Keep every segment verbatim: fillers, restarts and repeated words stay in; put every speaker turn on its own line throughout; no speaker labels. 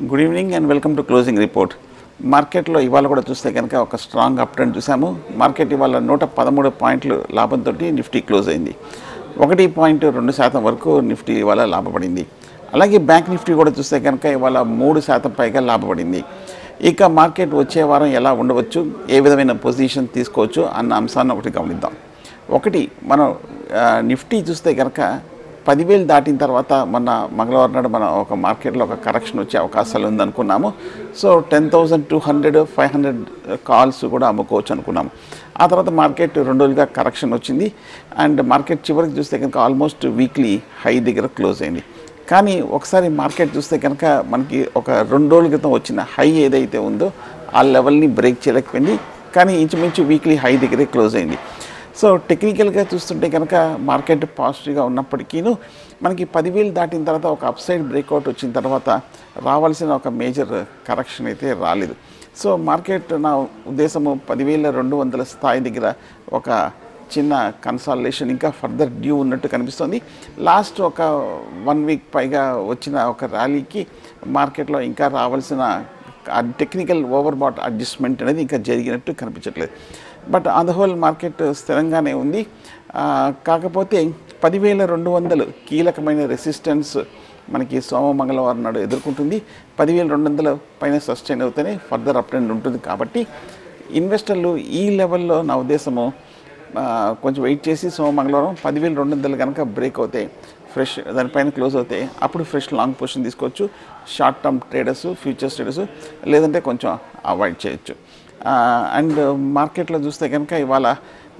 Good evening and welcome to closing report. మార్కెట్లో ఇవాళ కూడా చూస్తే కనుక ఒక స్ట్రాంగ్ అప్ ట్రెండ్ చూసాము. మార్కెట్ ఇవాళ నూట పదమూడు పాయింట్లు లాభంతో నిఫ్టీ క్లోజ్ అయింది. ఒకటి పాయింట్ రెండు శాతం వరకు నిఫ్టీ ఇవాళ లాభపడింది. అలాగే బ్యాంక్ నిఫ్టీ కూడా చూస్తే కనుక ఇవాళ మూడు శాతం పైగా లాభపడింది. ఇక మార్కెట్ వచ్చే వారం ఎలా ఉండవచ్చు, ఏ విధమైన పొజిషన్ తీసుకోవచ్చు అన్న అంశాన్ని ఒకటి గమనిద్దాం. ఒకటి మనం నిఫ్టీ చూస్తే కనుక పదివేలు దాటిన తర్వాత మొన్న మంగళవారం నాడు మన ఒక మార్కెట్లో ఒక కరెక్షన్ వచ్చే అవకాశాలు ఉందనుకున్నాము. So ten thousand two hundred five hundred calls కూడా అమ్ముకోవచ్చు అనుకున్నాము. ఆ తర్వాత మార్కెట్ రెండు రోజులుగా కరెక్షన్ వచ్చింది అండ్ మార్కెట్ చివరికి చూస్తే కనుక ఆల్మోస్ట్ వీక్లీ హై దగ్గర క్లోజ్ అయింది. కానీ ఒకసారి మార్కెట్ చూస్తే కనుక మనకి ఒక రెండు రోజుల క్రితం వచ్చిన హై ఏదైతే ఉందో ఆ లెవెల్ని బ్రేక్ చేయలేకపోయింది. కానీ ఇంచుమించు వీక్లీ హై దగ్గరే క్లోజ్ అయింది. సో టెక్నికల్గా చూస్తుంటే కనుక మార్కెట్ పాజిటివ్గా ఉన్నప్పటికీను మనకి పదివేలు దాటిన తర్వాత ఒక అప్సైడ్ బ్రేక్అవుట్ వచ్చిన తర్వాత రావాల్సిన ఒక మేజర్ కరెక్షన్ అయితే రాలేదు. సో మార్కెట్ నా ఉద్దేశము పదివేల రెండు వందల స్థాయి దగ్గర ఒక చిన్న కన్సాలిడేషన్ ఇంకా ఫర్దర్ డ్యూ ఉన్నట్టు కనిపిస్తుంది. లాస్ట్ ఒక వన్ వీక్ పైగా వచ్చిన ఒక ర్యాలీకి మార్కెట్లో ఇంకా రావాల్సిన టెక్నికల్ ఓవర్బాట్ అడ్జస్ట్మెంట్ అనేది ఇంకా జరిగినట్టు కనిపించట్లేదు. But on the whole market స్థిరంగానే ఉంది. కాకపోతే పదివేల రెండు వందలు కీలకమైన రెసిస్టెన్స్ మనకి సోమ మంగళవారం నాడు ఎదుర్కొంటుంది. పదివేల రెండు వందల పైన సస్టైన్ అవుతేనే ఫర్దర్ అప్ ట్రెండ్ ఉంటుంది. కాబట్టి ఇన్వెస్టర్లు ఈ లెవెల్లో నా ఉద్దేశము కొంచెం వెయిట్ చేసి సోమ మంగళవారం పదివేల రెండు వందలు కనుక బ్రేక్ అవుతాయి, ఫ్రెష్ దానిపైన క్లోజ్ అవుతాయి, అప్పుడు ఫ్రెష్ లాంగ్ పొజిషన్ తీసుకోవచ్చు. Short term traders, futures traders లేదంటే కొంచెం అవాయిడ్ చేయొచ్చు. అండ్ మార్కెట్లో చూస్తే కనుక ఇవాళ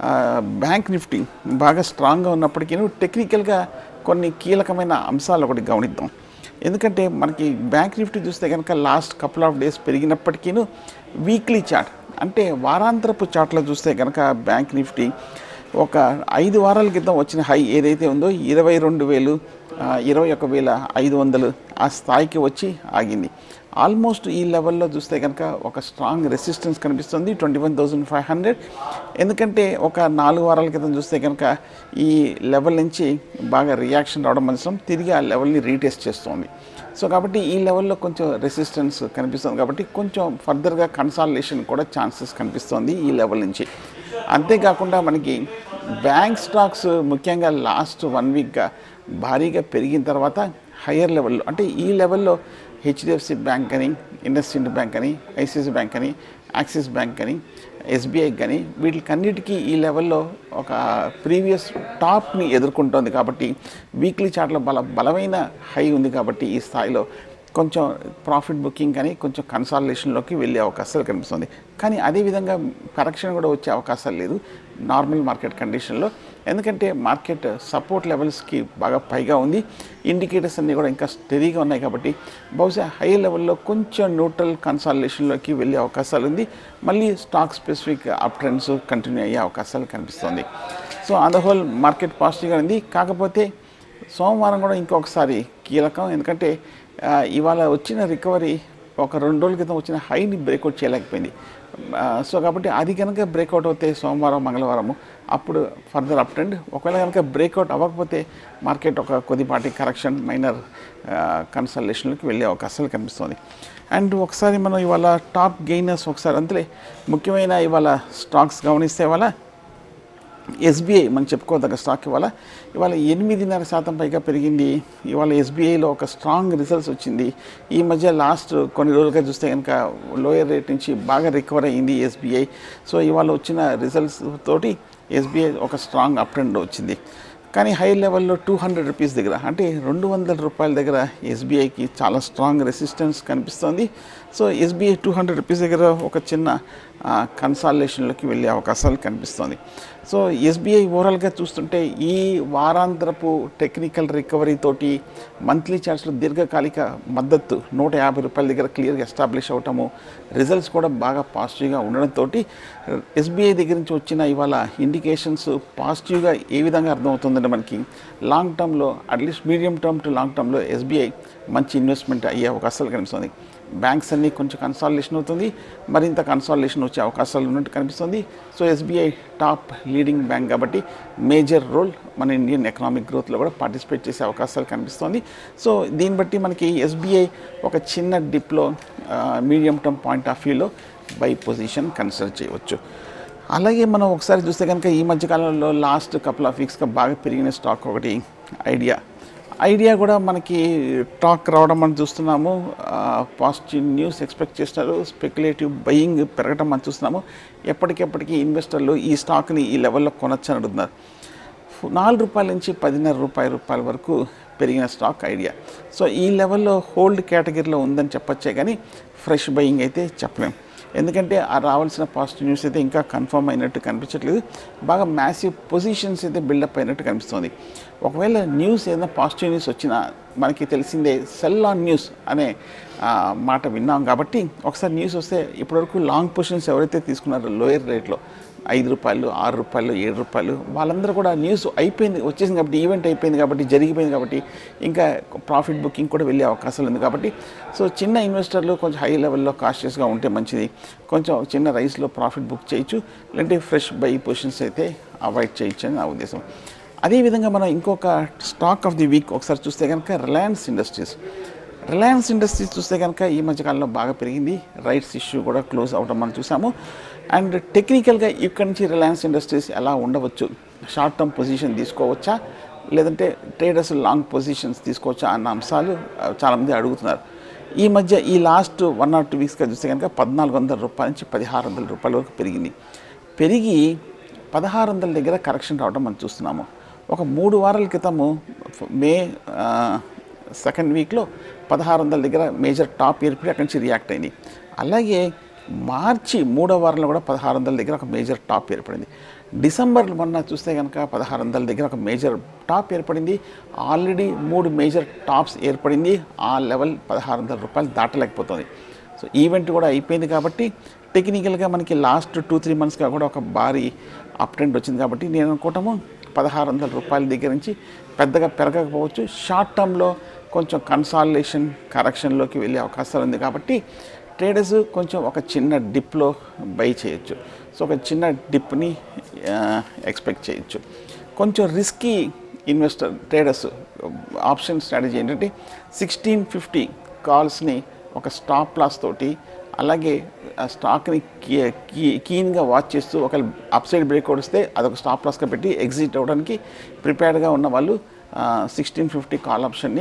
బ్యాంక్ నిఫ్టీ బాగా స్ట్రాంగ్గా ఉన్నప్పటికీ టెక్నికల్గా కొన్ని కీలకమైన అంశాలు ఒకటి గమనిద్దాం. ఎందుకంటే మనకి బ్యాంక్ నిఫ్టీ చూస్తే కనుక లాస్ట్ కపుల్ ఆఫ్ డేస్ పెరిగినప్పటికీ వీక్లీ చార్ట్ అంటే వారాంతరపు చార్ట్లో చూస్తే కనుక బ్యాంక్ నిఫ్టీ ఒక ఐదు వారాల క్రితం వచ్చిన హై ఏదైతే ఉందో ఇరవై రెండు వేలు ఇరవై ఒక వేల ఐదు వందలు ఆ స్థాయికి వచ్చి ఆగింది. ఆల్మోస్ట్ ఈ లెవెల్లో చూస్తే కనుక ఒక స్ట్రాంగ్ రెసిస్టెన్స్ కనిపిస్తుంది twenty one thousand five hundred ఎందుకంటే ఒక నాలుగు వారాల క్రితం చూస్తే కనుక ఈ లెవెల్ నుంచి బాగా రియాక్షన్ రావడం అవసరం, తిరిగి ఆ లెవెల్ని రీటెస్ట్ చేస్తుంది. సో కాబట్టి ఈ లెవెల్లో కొంచెం రెసిస్టెన్స్ కనిపిస్తుంది. కాబట్టి కొంచెం ఫర్దర్గా కన్సాలిడేషన్ కూడా ఛాన్సెస్ కనిపిస్తుంది ఈ లెవెల్ నుంచి. అంతేకాకుండా మనకి బ్యాంక్ స్టాక్స్ ముఖ్యంగా లాస్ట్ వన్ వీక్గా భారీగా పెరిగిన తర్వాత హయ్యర్ లెవెల్లో అంటే ఈ లెవెల్లో హెచ్డిఎఫ్సి బ్యాంక్ అని, ఇండస్ఇండ్ బ్యాంక్ అని, ఐసిఐసిఐ బ్యాంక్ అని, యాక్సిస్ బ్యాంక్ అని, ఎస్బీఐ కానీ వీటికన్నిటికీ ఈ లెవెల్లో ఒక ప్రీవియస్ టాప్ని ఎదుర్కొంటుంది. కాబట్టి వీక్లీ చార్ట్లో బల బలమైన హై ఉంది. కాబట్టి ఈ స్థాయిలో కొంచెం ప్రాఫిట్ బుకింగ్ కానీ కొంచెం కన్సాలిడేషన్లోకి వెళ్ళే అవకాశాలు కనిపిస్తుంది. కానీ అదేవిధంగా కరెక్షన్ కూడా వచ్చే అవకాశాలు లేదు నార్మల్ మార్కెట్ కండిషన్లో. ఎందుకంటే మార్కెట్ సపోర్ట్ లెవెల్స్కి బాగా పైగా ఉంది, ఇండికేటర్స్ అన్నీ కూడా ఇంకా స్టెడీగా ఉన్నాయి. కాబట్టి బహుశా హై లెవెల్లో కొంచెం న్యూట్రల్ కన్సాలిడేషన్లోకి వెళ్ళే అవకాశాలు ఉంది. మళ్ళీ stock specific up trends continue అయ్యే అవకాశాలు కనిపిస్తుంది. So on the whole market పాజిటివ్గా ఉంది. కాకపోతే సోమవారం కూడా ఇంకొకసారి కీలకం. ఎందుకంటే ఇవాళ వచ్చిన రికవరీ ఒక రెండు రోజుల క్రితం వచ్చిన హైని బ్రేక్అవుట్ చేయలేకపోయింది. సో కాబట్టి అది కనుక బ్రేక్అవుట్ అవుతే సోమవారం మంగళవారము అప్పుడు ఫర్దర్ అప్ ట్రెండ్. ఒకవేళ కనుక బ్రేక్అవుట్ అవ్వకపోతే మార్కెట్ ఒక కొద్దిపాటి కరెక్షన్ మైనర్ కన్సల్టేషన్లోకి వెళ్ళే అవకాశాలు కనిపిస్తుంది. అండ్ ఒకసారి మనం ఇవాళ టాప్ గెయినర్స్ ఒకసారి అంతే ముఖ్యమైన ఇవాళ స్టాక్స్ గమనిస్తే ఇవాళ ఎస్బీఐ మనం చెప్పుకోదగ్గ స్టాక్ ఇవాళ ఇవాళ ఎనిమిదిన్నర శాతం పైగా పెరిగింది. ఇవాళ ఎస్బీఐలో ఒక స్ట్రాంగ్ రిజల్ట్స్ వచ్చింది. ఈ మధ్య లాస్ట్ కొన్ని రోజులుగా చూస్తే కనుక లోయర్ రేట్ నుంచి బాగా రికవర్ అయ్యింది ఎస్బీఐ. సో ఇవాళ వచ్చిన రిజల్ట్స్ తోటి ఎస్బీఐ ఒక స్ట్రాంగ్ అప్ ట్రెండ్ వచ్చింది. కానీ హై లెవెల్లో టూ హండ్రెడ్ రూపీస్ దగ్గర అంటే రెండు వందల రూపాయల దగ్గర ఎస్బీఐకి చాలా స్ట్రాంగ్ రెసిస్టెన్స్ కనిపిస్తుంది. So SBI two hundred rupees దగ్గర ఒక చిన్న కన్సాలిడేషన్లోకి వెళ్ళే అవకాశాలు కనిపిస్తుంది. సో ఎస్బీఐ ఓవరాల్గా చూస్తుంటే ఈ వారాంతరపు టెక్నికల్ రికవరీ తోటి మంత్లీ చార్ట్స్లో దీర్ఘకాలిక మద్దతు నూట యాభై రూపాయల దగ్గర క్లియర్గా ఎస్టాబ్లిష్ అవటము, రిజల్ట్స్ కూడా బాగా పాజిటివ్గా ఉండడంతో ఎస్బీఐ దగ్గర నుంచి వచ్చిన ఇవాళ ఇండికేషన్స్ పాజిటివ్గా ఏ విధంగా అర్థమవుతుందంటే మనకి లాంగ్ టర్మ్లో atleast medium term to long టర్మ్లో ఎస్బీఐ మంచి ఇన్వెస్ట్మెంట్ అయ్యే అవకాశాలు కనిపిస్తుంది. బ్యాంక్స్ అన్నీ కొంచెం కన్సాలిడేషన్ అవుతుంది, మరింత కన్సాలిడేషన్ వచ్చే అవకాశాలు ఉన్నట్టు కనిపిస్తుంది. So SBI top leading bank కాబట్టి మేజర్ రోల్ మన ఇండియన్ ఎకనామిక్ గ్రోత్లో కూడా పార్టిసిపేట్ చేసే అవకాశాలు కనిపిస్తుంది. సో దీన్ని బట్టి మనకి ఎస్బీఐ ఒక చిన్న డిప్లో మీడియం టర్మ్ పాయింట్ ఆఫ్ వ్యూలో బై పొజిషన్ కన్సిడర్ చేయవచ్చు. అలాగే మనం ఒకసారి చూస్తే కనుక ఈ మధ్యకాలంలో లాస్ట్ కపుల్ ఆఫ్ వీక్స్గా బాగా పెరిగిన స్టాక్ ఒకటి ఐడియా. ఐడియా కూడా మనకి టాక్ రావడం మనం చూస్తున్నాము, పాజిటివ్ న్యూస్ ఎక్స్పెక్ట్ చేస్తున్నారు, స్పెక్యులేటివ్ బయింగ్ పెరగడం మనం చూస్తున్నాము. ఎప్పటికెప్పటికీ ఇన్వెస్టర్లు ఈ స్టాక్ని ఈ లెవెల్లో కొనొచ్చు అని అడుగుతున్నారు. నాలుగు రూపాయల నుంచి పదిన్నర రూపాయల రూపాయల వరకు పెరిగిన స్టాక్ ఐడియా. సో ఈ లెవెల్లో హోల్డ్ కేటగిరీలో ఉందని చెప్పొచ్చే కానీ ఫ్రెష్ బయింగ్ అయితే చెప్పలేం. ఎందుకంటే ఆ రావాల్సిన పాజిటివ్ న్యూస్ అయితే ఇంకా కన్ఫర్మ్ అయినట్టు కనిపించట్లేదు. బాగా మ్యాసివ్ పొజిషన్స్ అయితే బిల్డప్ అయినట్టు కనిపిస్తుంది. ఒకవేళ న్యూస్ ఏదైనా పాజిటివ్ న్యూస్ వచ్చినా మనకి తెలిసిందే సెల్ ఆన్ న్యూస్ అనే మాట విన్నాం కాబట్టి ఒకసారి న్యూస్ వస్తే ఇప్పటివరకు లాంగ్ పొజిషన్స్ ఎవరైతే తీసుకున్నారో లోయర్ రేట్లో ఐదు రూపాయలు ఆరు రూపాయలు ఏడు రూపాయలు వాళ్ళందరూ కూడా న్యూస్ అయిపోయింది వచ్చేసింది కాబట్టి ఈవెంట్ అయిపోయింది కాబట్టి జరిగిపోయింది కాబట్టి ఇంకా ప్రాఫిట్ బుకింగ్ కూడా వెళ్ళే అవకాశాలు ఉంది కాబట్టి సో చిన్న ఇన్వెస్టర్లు కొంచెం హై లెవెల్లో కాషియస్గా ఉంటే మంచిది. కొంచెం చిన్న రైస్లో ప్రాఫిట్ బుక్ చేయొచ్చు, లేదంటే ఫ్రెష్ బై పొజిషన్స్ అయితే అవాయిడ్ చేయొచ్చు అని నా ఉద్దేశం. అదేవిధంగా మనం ఇంకొక స్టాక్ ఆఫ్ ది వీక్ ఒకసారి చూస్తే కనుక రిలయన్స్ ఇండస్ట్రీస్. రిలయన్స్ ఇండస్ట్రీస్ చూస్తే కనుక ఈ మధ్యకాలంలో బాగా పెరిగింది, రైట్స్ ఇష్యూ కూడా క్లోజ్ అవడం మనం చూసాము. అండ్ టెక్నికల్గా ఇక్కడి నుంచి రిలయన్స్ ఇండస్ట్రీస్ ఎలా ఉండవచ్చు, షార్ట్ టర్మ్ పొజిషన్ తీసుకోవచ్చా లేదంటే ట్రేడర్స్ లాంగ్ పొజిషన్స్ తీసుకోవచ్చా అన్న అంశాలు చాలామంది అడుగుతున్నారు. ఈ మధ్య ఈ లాస్ట్ వన్ ఆర్ టూ వీక్స్గా చూస్తే కనుక పద్నాలుగు వందల రూపాయల నుంచి పదిహారు వందల రూపాయల వరకు పెరిగింది. పెరిగి పదహారు వందల దగ్గర కరెక్షన్ రావడం మనం చూస్తున్నాము. ఒక మూడు వారాల క్రితము మే సెకండ్ వీక్లో పదహారు వందల దగ్గర మేజర్ టాప్ ఏర్పడి అక్కడి నుంచి రియాక్ట్ అయింది. అలాగే మార్చి మూడో వారంలో కూడా పదహారు వందల దగ్గర ఒక మేజర్ టాప్ ఏర్పడింది. డిసెంబర్ మొన్న చూస్తే కనుక పదహారు వందల దగ్గర ఒక మేజర్ టాప్ ఏర్పడింది. ఆల్రెడీ మూడు మేజర్ టాప్స్ ఏర్పడింది. ఆ లెవెల్ పదహారు వందల రూపాయలు దాటలేకపోతుంది. సో ఈవెంట్ కూడా అయిపోయింది కాబట్టి టెక్నికల్గా మనకి లాస్ట్ టూ త్రీ మంత్స్గా కూడా ఒక భారీ అప్ ట్రెండ్ వచ్చింది కాబట్టి నేను అనుకోవటము పదహారు వందల రూపాయల దగ్గర నుంచి పెద్దగా పెరగకపోవచ్చు. షార్ట్ టర్మ్లో కొంచెం కన్సాలిడేషన్ కరెక్షన్లోకి వెళ్ళే అవకాశాలు ఉంది కాబట్టి ట్రేడర్స్ కొంచెం ఒక చిన్న డిప్లో బై చేయొచ్చు. సో ఒక చిన్న డిప్ని ఎక్స్పెక్ట్ చేయొచ్చు. కొంచెం risky investor traders option strategy ఏంటంటే సిక్స్టీన్ ఫిఫ్టీ కాల్స్ని ఒక స్టాప్ లాస్ తోటి అలాగే ఆ స్టాక్ని కీ కీన్గా వాచ్ చేస్తూ ఒక అప్సైడ్ బ్రేక్అవుట్ వస్తే అదొక స్టాప్ లాస్గా పెట్టి ఎగ్జిట్ అవ్వడానికి ప్రిపేర్డ్గా ఉన్న వాళ్ళు సిక్స్టీన్ ఫిఫ్టీ కాల్ ఆప్షన్ని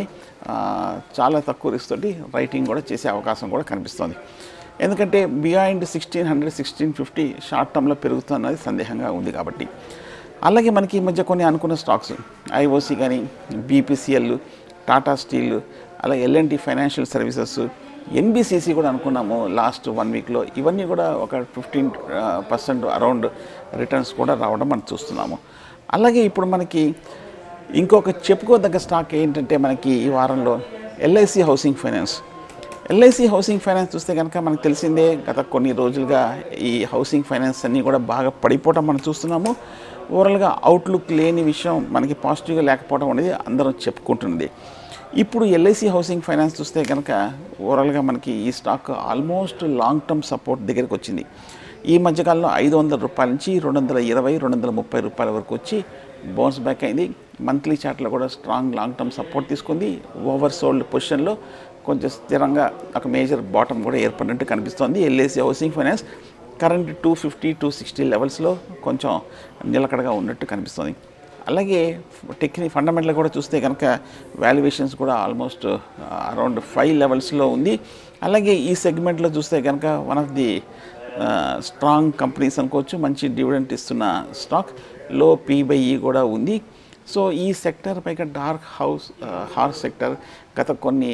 చాలా తక్కువ రిస్క్ తోటి రైటింగ్ కూడా చేసే అవకాశం కూడా కనిపిస్తుంది. ఎందుకంటే beyond sixteen hundred sixteen fifty short టర్మ్లో పెరుగుతున్నది సందేహంగా ఉంది కాబట్టి. అలాగే మనకి ఈ మధ్య కొన్ని అనుకున్న స్టాక్స్ ఐఓసి కానీ బీపీసీఎల్ టాటా స్టీల్ అలాగే ఎల్ఎన్టీ ఫైనాన్షియల్ సర్వీసెస్ ఎన్బిసిసి కూడా అనుకున్నాము లాస్ట్ వన్ వీక్లో. ఇవన్నీ కూడా ఒక ఫిఫ్టీన్ పర్సెంట్ అరౌండ్ రిటర్న్స్ కూడా రావడం మనం చూస్తున్నాము. అలాగే ఇప్పుడు మనకి ఇంకొక చెప్పుకోదగ్గ స్టాక్ ఏంటంటే మనకి ఈ వారంలో LIC housing finance. LIC housing finance చూస్తే కనుక మనకు తెలిసిందే గత కొన్ని రోజులుగా ఈ హౌసింగ్ ఫైనాన్స్ అన్నీ కూడా బాగా పడిపోవడం మనం చూస్తున్నాము. ఓవరాల్గా అవుట్లుక్ లేని విషయం మనకి పాజిటివ్గా లేకపోవడం అనేది అందరం చెప్పుకుంటున్నది. ఇప్పుడు ఎల్ఐసి హౌసింగ్ ఫైనాన్స్ చూస్తే కనుక ఓవరాల్గా మనకి ఈ stock almost long term support దగ్గరికి వచ్చింది. ఈ మధ్యకాలంలో ఐదు వందల రూపాయల నుంచి రెండు వందల ఇరవై రెండు వందల ముప్పై రూపాయల వరకు వచ్చి బౌన్స్ బ్యాక్ అయింది. మంత్లీ చార్ట్లో కూడా స్ట్రాంగ్ లాంగ్ టర్మ్ సపోర్ట్ తీసుకుంది. ఓవర్ సోల్డ్ పొజిషన్లో కొంచెం స్థిరంగా ఒక మేజర్ బాటమ్ కూడా ఏర్పడినట్టు కనిపిస్తోంది. LIC housing finance current two fifty two sixty లెవెల్స్లో కొంచెం నిలకడగా ఉన్నట్టు కనిపిస్తుంది. అలాగే టెక్నిక్ ఫండమెంటల్ కూడా చూస్తే కనుక వాల్యుయేషన్స్ కూడా ఆల్మోస్ట్ అరౌండ్ ఫైవ్ లెవెల్స్లో ఉంది. అలాగే ఈ సెగ్మెంట్లో చూస్తే కనుక one of the strong companies అనుకోవచ్చు. మంచి డివిడెంట్ ఇస్తున్న స్టాక్, లో పీ బై ఈ కూడా ఉంది. సో ఈ సెక్టర్ పైగా డార్క్ హౌస్ హార్స్ సెక్టర్ గత కొన్ని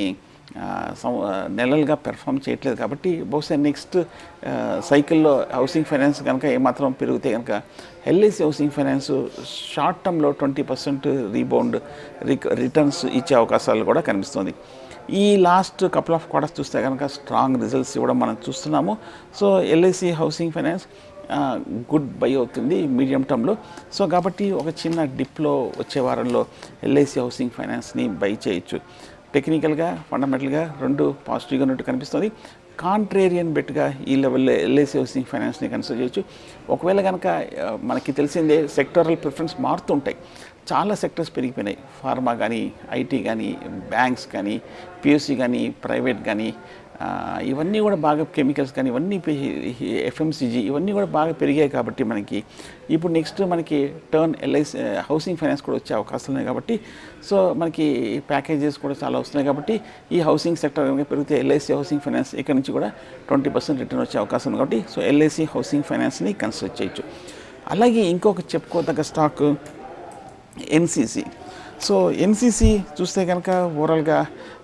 నెలలుగా పెర్ఫామ్ చేయట్లేదు కాబట్టి బహుశా నెక్స్ట్ సైకిల్లో హౌసింగ్ ఫైనాన్స్ కనుక ఏమాత్రం పెరిగితే కనుక ఎల్ఐసి హౌసింగ్ ఫైనాన్స్ షార్ట్ టర్మ్లో ట్వంటీ పర్సెంట్ రీబౌండ్ రిటర్న్స్ ఇచ్చే అవకాశాలు కూడా కనిపిస్తుంది. ఈ లాస్ట్ కపుల్ ఆఫ్ క్వార్టర్స్ చూస్తే కనుక స్ట్రాంగ్ రిజల్ట్స్ ఇవ్వడం మనం చూస్తున్నాము. So LIC housing finance good buy అవుతుంది మీడియం టర్మ్లో. సో కాబట్టి ఒక చిన్న డిప్లో వచ్చే వారంలో ఎల్ఐసి హౌసింగ్ ఫైనాన్స్ని బై చేయొచ్చు. టెక్నికల్గా ఫండమెంటల్గా రెండు పాజిటివ్గా ఉన్నట్టు కనిపిస్తుంది. కాంట్రేరియన్ బెట్గా ఈ లెవెల్లో ఎల్ఐసి హౌసింగ్ ఫైనాన్స్ని కన్సిడర్ చేయొచ్చు. ఒకవేళ కనుక మనకి తెలిసిందే సెక్టరల్ ప్రిఫరెన్స్ మారుతుంటాయి. చాలా సెక్టర్స్ పెరిగిపోయినాయి. ఫార్మా కానీ, ఐటీ కానీ, బ్యాంక్స్ కానీ, పిఎస్సి కానీ, ప్రైవేట్ కానీ, ఇవన్నీ కూడా బాగా కెమికల్స్ కానీ ఇవన్నీ ఎఫ్ఎంసీజీ ఇవన్నీ కూడా బాగా పెరిగాయి. కాబట్టి మనకి ఇప్పుడు నెక్స్ట్ మనకి టర్న్ ఎల్ఐసి హౌసింగ్ ఫైనాన్స్ కూడా వచ్చే అవకాశాలు ఉన్నాయి. కాబట్టి సో మనకి ప్యాకేజెస్ కూడా చాలా వస్తున్నాయి. కాబట్టి ఈ హౌసింగ్ సెక్టర్ కనుక పెరిగితే ఎల్ఐసి హౌసింగ్ ఫైనాన్స్ ఇక్కడ నుంచి కూడా ట్వంటీ పర్సెంట్ రిటర్న్ వచ్చే అవకాశం ఉంది. కాబట్టి సో ఎల్ఐసి హౌసింగ్ ఫైనాన్స్ని కన్సిడర్ చేయొచ్చు. అలాగే ఇంకొక చెప్పుకోదగ్గ స్టాక్ ఎన్సిసి. సో ఎన్సిసి చూస్తే కనుక ఓవరాల్గా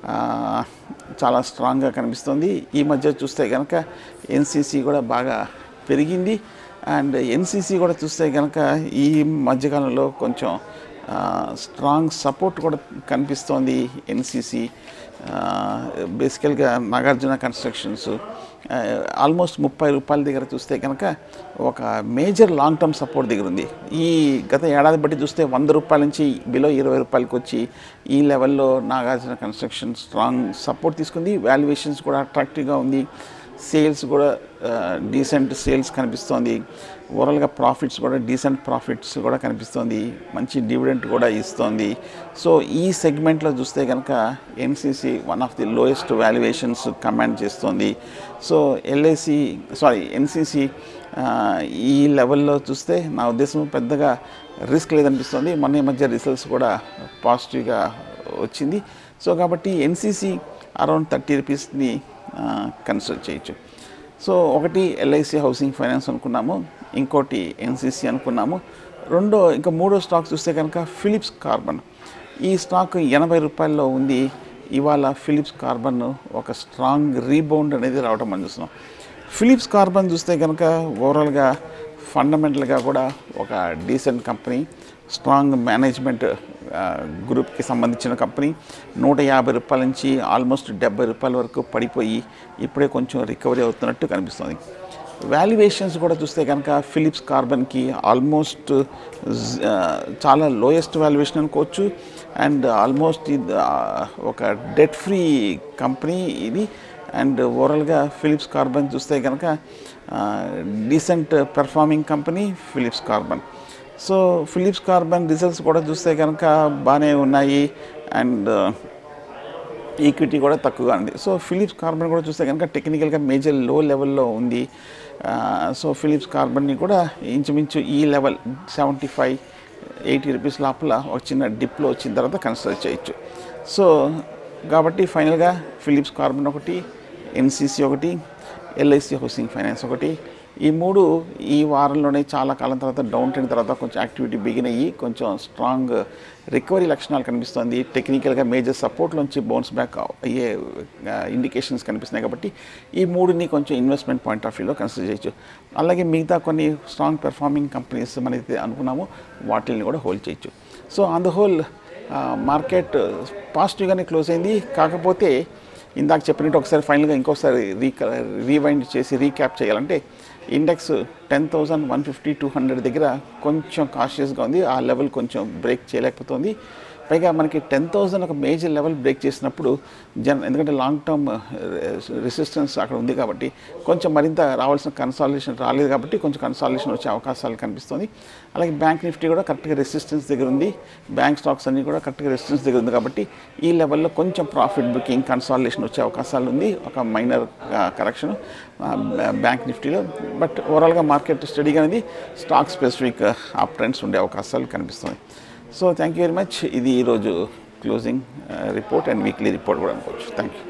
చాలా స్ట్రాంగ్గా కనిపిస్తుంది. ఈ మధ్య చూస్తే కనుక ఎన్సిసి కూడా బాగా పెరిగింది. అండ్ ఎన్సిసి కూడా చూస్తే కనుక ఈ మధ్యకాలంలో కొంచెం స్ట్రాంగ్ సపోర్ట్ కూడా కనిపిస్తోంది. ఎన్సిసి బేసికల్గా నాగార్జున కన్స్ట్రక్షన్స్ ఆల్మోస్ట్ ముప్పై రూపాయల దగ్గర చూస్తే కనుక ఒక మేజర్ లాంగ్ టర్మ్ సపోర్ట్ దగ్గర ఉంది. ఈ గత ఏడాది బట్టి చూస్తే వంద రూపాయల నుంచి బిలో ఇరవై రూపాయలకి వచ్చి ఈ లెవెల్లో నాగార్జున కన్స్ట్రక్షన్ స్ట్రాంగ్ సపోర్ట్ తీసుకుంది. వాల్యుయేషన్స్ కూడా అట్రాక్టివ్గా ఉంది. సేల్స్ కూడా డీసెంట్ సేల్స్ కనిపిస్తోంది. ఓవరాల్గా ప్రాఫిట్స్ కూడా డీసెంట్ ప్రాఫిట్స్ కూడా కనిపిస్తోంది. మంచి డివిడెంట్ కూడా ఇస్తోంది. సో ఈ సెగ్మెంట్లో చూస్తే కనుక NCC one of the lowest valuations command చేస్తోంది. సో ఎల్ఐసి సారీ ఎన్సిసి ఈ లెవెల్లో చూస్తే నా ఉద్దేశం పెద్దగా రిస్క్ లేదనిపిస్తుంది. మొన్న ఈ మధ్య రిజల్ట్స్ కూడా పాజిటివ్గా వచ్చింది. సో కాబట్టి ఎన్సిసి అరౌండ్ థర్టీ రూపీస్ని కన్సిడర్ చేయొచ్చు. సో ఒకటి ఎల్ఐసి హౌసింగ్ ఫైనాన్స్ అనుకున్నాము, ఇంకోటి ఎన్సిసి అనుకున్నాము. రెండో ఇంకా మూడో స్టాక్ చూస్తే కనుక ఫిలిప్స్ కార్బన్. ఈ స్టాక్ ఎనభై రూపాయల్లో ఉంది. ఇవాళ ఫిలిప్స్ కార్బన్ ఒక స్ట్రాంగ్ రీబౌండ్ అనేది రావడం మనం చూస్తున్నాం. ఫిలిప్స్ కార్బన్ చూస్తే కనుక ఓవరాల్గా ఫండమెంటల్గా కూడా ఒక డీసెంట్ కంపెనీ, స్ట్రాంగ్ మేనేజ్మెంట్ గ్రూప్కి సంబంధించిన కంపెనీ. నూట యాభై రూపాయల నుంచి ఆల్మోస్ట్ డెబ్బై రూపాయల వరకు పడిపోయి ఇప్పుడే కొంచెం రికవరీ అవుతున్నట్టు కనిపిస్తుంది. వాల్యుయేషన్స్ కూడా చూస్తే కనుక ఫిలిప్స్ కార్బన్కి ఆల్మోస్ట్ చాలా లోయెస్ట్ వాల్యుయేషన్ అనుకోవచ్చు. అండ్ ఆల్మోస్ట్ ఇది ఒక డెట్ ఫ్రీ కంపెనీ ఇది. అండ్ ఓవరాల్గా ఫిలిప్స్ కార్బన్ చూస్తే కనుక decent performing company Phillips carbon. So Phillips carbon results కూడా చూస్తే కనుక బాగానే ఉన్నాయి. అండ్ ఈక్విటీ కూడా తక్కువగా ఉంది. సో ఫిలిప్స్ కార్బన్ కూడా చూస్తే కనుక టెక్నికల్గా మేజర్ లో లెవెల్లో ఉంది. సో ఫిలిప్స్ కార్బన్ని కూడా ఇంచుమించు ఈ level seventy five eighty rupees లోపల ఒక చిన్న డిప్లో వచ్చిన తర్వాత కన్సిడర్ చేయొచ్చు. సో కాబట్టి ఫైనల్గా ఫిలిప్స్ కార్బన్ ఒకటి, ఎన్సిసి ఒకటి, ఎల్ఐసి హౌసింగ్ ఫైనాన్స్ ఒకటి. ఈ మూడు ఈ వారంలోనే చాలా కాలం తర్వాత డౌన్ ట్రెండ్ తర్వాత కొంచెం యాక్టివిటీ బిగిన్ అయ్యి కొంచెం స్ట్రాంగ్ రికవరీ లక్షణాలు కనిపిస్తుంది. టెక్నికల్గా మేజర్ సపోర్ట్లోంచి బౌన్స్ బ్యాక్ అయ్యే ఇండికేషన్స్ కనిపిస్తున్నాయి. కాబట్టి ఈ మూడుని కొంచెం ఇన్వెస్ట్మెంట్ పాయింట్ ఆఫ్ వ్యూలో కన్సిడర్ చేయొచ్చు. అలాగే మిగతా కొన్ని స్ట్రాంగ్ పెర్ఫార్మింగ్ కంపెనీస్ మనైతే అనుకున్నామో వాటిని కూడా హోల్డ్ చేయొచ్చు. So on the whole market పాజిటివ్గానే క్లోజ్ అయింది. కాకపోతే ఇందాక చెప్పినట్టు ఒకసారి ఫైనల్గా ఇంకోసారి రీ రీవైండ్ చేసి రీక్యాప్ చేయాలంటే index ten thousand one fifty two hundred దగ్గర కొంచెం కాషియస్గా ఉంది. ఆ లెవెల్ కొంచెం బ్రేక్ చేయలేకపోతుంది. పైగా మనకి టెన్ థౌజండ్ ఒక మేజర్ లెవెల్ బ్రేక్ చేసినప్పుడు జన్ ఎందుకంటే లాంగ్ టర్మ్ రెసిస్టెన్స్ అక్కడ ఉంది కాబట్టి కొంచెం మరింత రావాల్సిన కన్సాలిడేషన్ రాలేదు కాబట్టి కొంచెం కన్సాలిడేషన్ వచ్చే అవకాశాలు కనిపిస్తుంది. అలాగే బ్యాంక్ నిఫ్టీ కూడా కరెక్ట్గా రెసిస్టెన్స్ దగ్గర ఉంది. బ్యాంక్ స్టాక్స్ అన్నీ కూడా కరెక్ట్గా రెసిస్టెన్స్ దగ్గర ఉంది. కాబట్టి ఈ లెవెల్లో కొంచెం ప్రాఫిట్ బుకింగ్ కన్సాలిడేషన్ వచ్చే అవకాశాలు ఉంది. ఒక మైనర్ కరెక్షన్ బ్యాంక్ నిఫ్టీలో. బట్ ఓవరాల్గా మార్కెట్ స్టడీగా అనేది స్టాక్ స్పెసిఫిక్ అప్ ట్రెండ్స్ ఉండే అవకాశాలు కనిపిస్తుంది. So thank you very much. ఇది ఈరోజు closing report and weekly report కూడా అనుకోవచ్చు. Thank you.